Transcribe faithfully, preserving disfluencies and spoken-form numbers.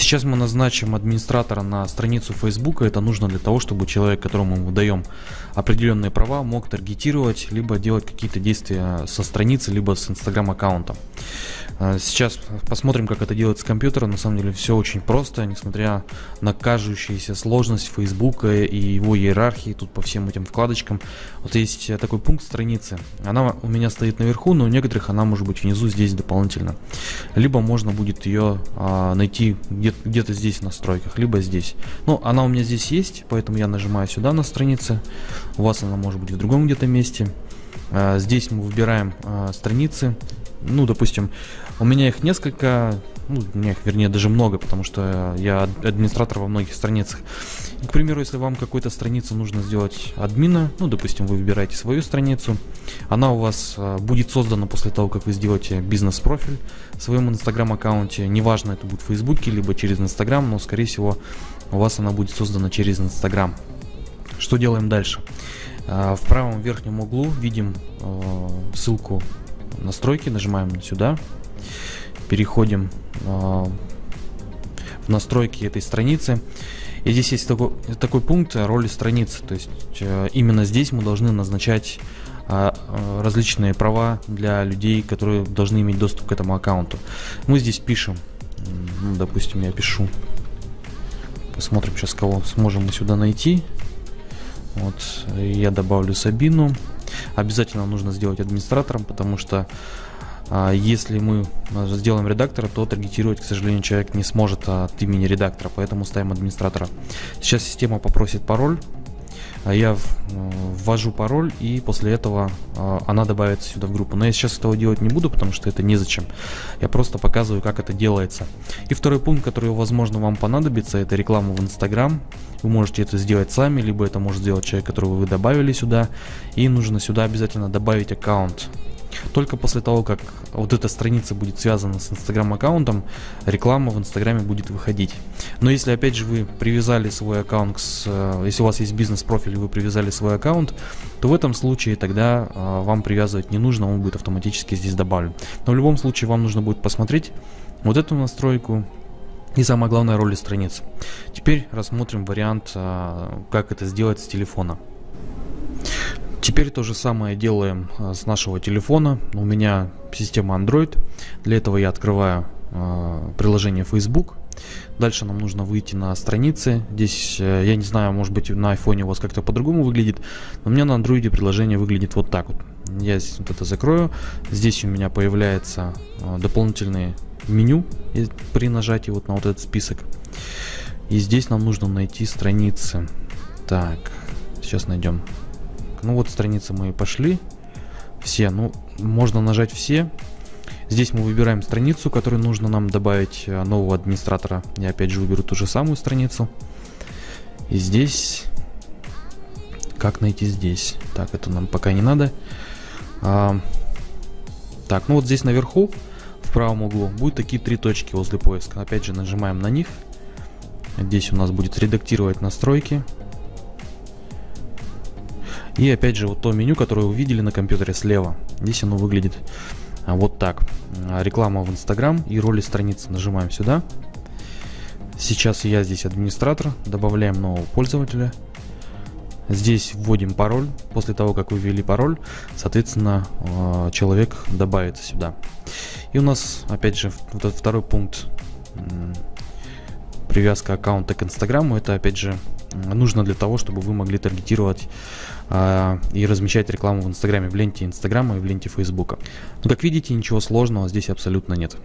Сейчас мы назначим администратора на страницу Facebook. Это нужно для того, чтобы человек, которому мы даем определенные права, мог таргетировать, либо делать какие-то действия со страницы, либо с Instagram аккаунта. Сейчас посмотрим, как это делать с компьютера. На самом деле все очень просто, несмотря на кажущуюся сложность Facebook и его иерархии тут по всем этим вкладочкам. Вот есть такой пункт страницы. Она у меня стоит наверху, но у некоторых она может быть внизу здесь дополнительно. Либо можно будет ее а, найти где-то, где-то здесь в настройках, либо здесь. Ну, она у меня здесь есть, поэтому я нажимаю сюда на странице. У вас она может быть в другом где-то месте. А, здесь мы выбираем а, страницы. Ну, допустим, у меня их несколько, ну, у меня их, вернее, даже много, потому что я администратор во многих страницах. И, к примеру, если вам какой-то странице нужно сделать админа, ну, допустим, вы выбираете свою страницу, она у вас а, будет создана после того, как вы сделаете бизнес-профиль в своем Instagram-аккаунте. Неважно, это будет в Facebook, либо через Instagram, но, скорее всего, у вас она будет создана через Instagram. Что делаем дальше? А, в правом верхнем углу видим а, ссылку настройки, нажимаем сюда, переходим э, в настройки этой страницы, и здесь есть такой, такой пункт роли страницы, то есть э, именно здесь мы должны назначать э, различные права для людей, которые должны иметь доступ к этому аккаунту. Мы здесь пишем, ну, допустим, я пишу, посмотрим сейчас, кого сможем мы сюда найти. Вот, я добавлю Сабину. Обязательно нужно сделать администратором, потому что а, если мы сделаем редактора, то таргетировать, к сожалению, человек не сможет от имени редактора, поэтому ставим администратора. Сейчас система попросит пароль, а я ввожу пароль, и после этого а, она добавится сюда в группу. Но я сейчас этого делать не буду, потому что это незачем. Я просто показываю, как это делается. И второй пункт, который, возможно, вам понадобится, это реклама в Instagram. Вы можете это сделать сами, либо это может сделать человек, которого вы добавили сюда. И нужно сюда обязательно добавить аккаунт. Только после того, как вот эта страница будет связана с Instagram аккаунтом, реклама в Инстаграме будет выходить. Но если, опять же, вы привязали свой аккаунт, с, если у вас есть бизнес-профиль, и вы привязали свой аккаунт, то в этом случае тогда а, вам привязывать не нужно, он будет автоматически здесь добавлен. Но в любом случае вам нужно будет посмотреть вот эту настройку. И самое главное, роли страниц. Теперь рассмотрим вариант, как это сделать с телефона. Теперь то же самое делаем с нашего телефона. У меня система Android. Для этого я открываю приложение Facebook. Дальше нам нужно выйти на страницы. Здесь, я не знаю, может быть, на iPhone у вас как-то по-другому выглядит, но у меня на Android приложение выглядит вот так вот. Я здесь вот это закрою. Здесь у меня появляются дополнительные меню при нажатии вот на вот этот список. И здесь нам нужно найти страницы. Так, сейчас найдем. Ну вот страницы мы пошли. Все, ну можно нажать все. Здесь мы выбираем страницу, которую нужно нам добавить нового администратора. Я опять же выберу ту же самую страницу. И здесь... Как найти здесь? Так, это нам пока не надо. А, так, ну вот здесь наверху в правом углу будут такие три точки возле поиска. Опять же нажимаем на них. Здесь у нас будет редактировать настройки. И опять же вот то меню, которое вы видели на компьютере слева. Здесь оно выглядит вот так. Реклама в Instagram и роли страницы. Нажимаем сюда. Сейчас я здесь администратор. Добавляем нового пользователя. Здесь вводим пароль. После того, как вы ввели пароль, соответственно, человек добавится сюда. И у нас, опять же, вот этот второй пункт, привязка аккаунта к Инстаграму, это, опять же, нужно для того, чтобы вы могли таргетировать э, и размещать рекламу в Инстаграме, в ленте Инстаграма и в ленте Фейсбука. Но, как видите, ничего сложного здесь абсолютно нет.